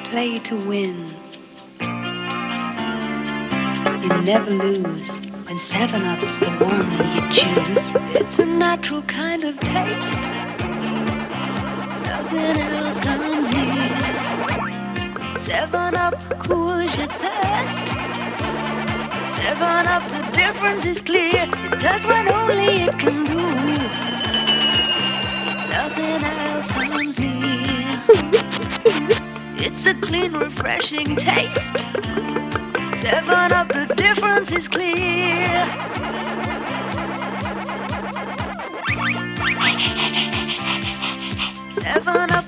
play to win. You never lose when 7-Up's the one you choose. It's a natural kind of taste. Nothing else comes near. 7-Up cools your thirst. 7-Up, the difference is clear. It does what only it can do. Nothing else comes near. It's a clean, refreshing taste. 7-Up, the difference is clear. 7-Up.